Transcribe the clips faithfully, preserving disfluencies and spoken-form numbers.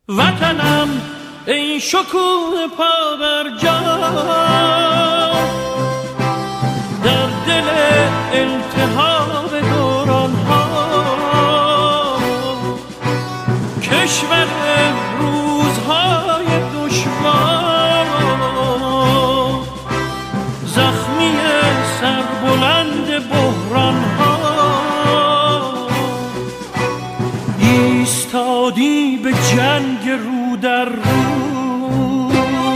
وطنم ای شکوه پا بر جا، در دل التهاب دوران ها، کشور روزهای دشوار، زخمی سربلند بحران ها، ایستادی به جنگ رو در رو،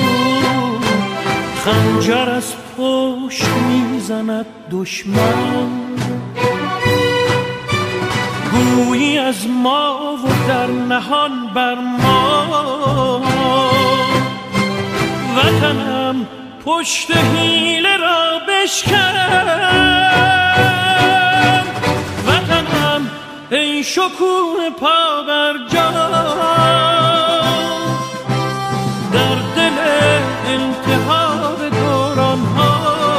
خنجر از پشت میزند دشمن، گویی از ما و در نهان بر ما، وطنم پشت حیله را بشکن، وطنم ای شکوه پا بر جا، در دل التهاب دوران ها،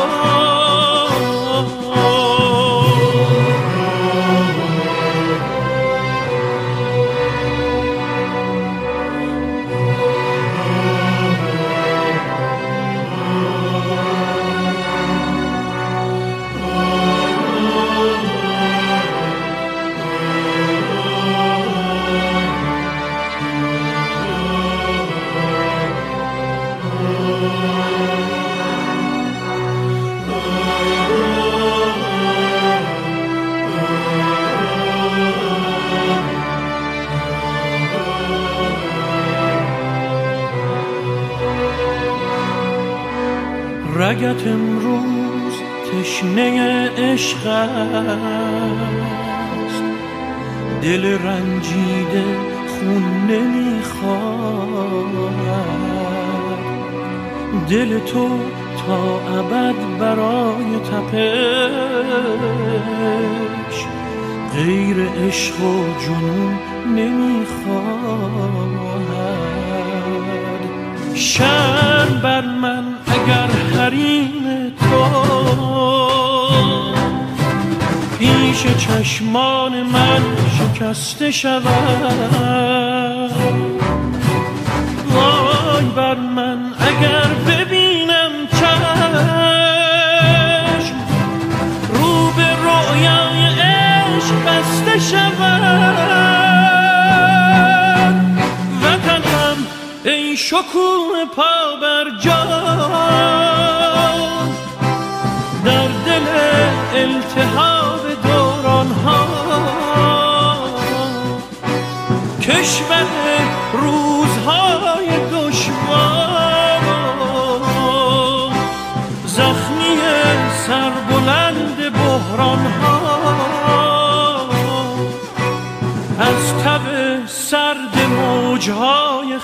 رگت امروز تشنه عشق است، دل رنجیده خون نمیخواهد، دل تو تا ابد برای تپش غیر عشق و جنون نمیخواهد. شرم بر من اگر حریم تو پیش چشمان من شکسته شود، وای بر من اگر ببینم چشم رو به رویای عشق بسته شود، وطنم ای شکوه پا بر جا، در دل التهاب دوران ها، کشور روزهای دشوار، زخمی سربلند بحران ها، از تب سرد موجهای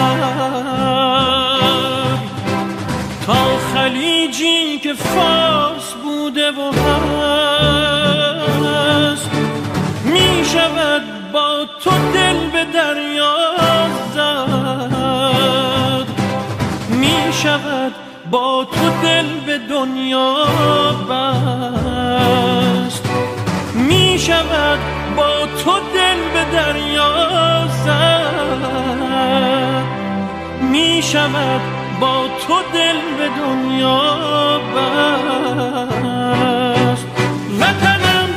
خزر تا خلیجی که فارس بوده و هست، می شود با تو دل به دریا زد، می شود با تو دل به دنیا بست، می شود با تو دل به دریا زد، می شود با تو دل به دنیا بست. وطنم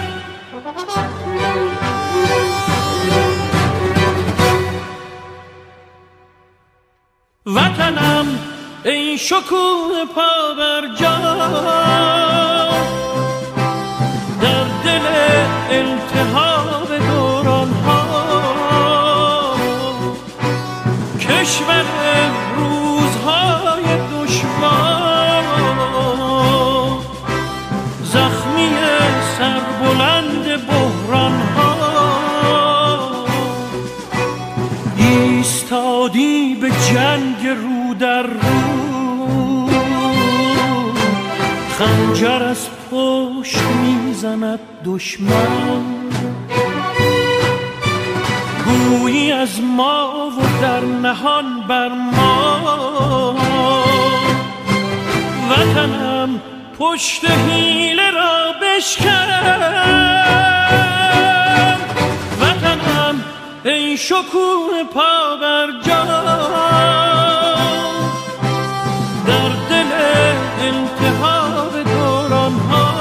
وطنم ای شکوه پا بر جا، در دل التهاب دوران ها، کشور روزهای دشوار، زخمی سربلند بحران ها، ایستادی به جنگ رو در رو، خنجر از پشت میزند دشمن، گویی از ما و در نهان بر ما، وطنم پشت حیله را بشکن، وطنم ای شکوه پا بر جا در دل التهاب دوران ها.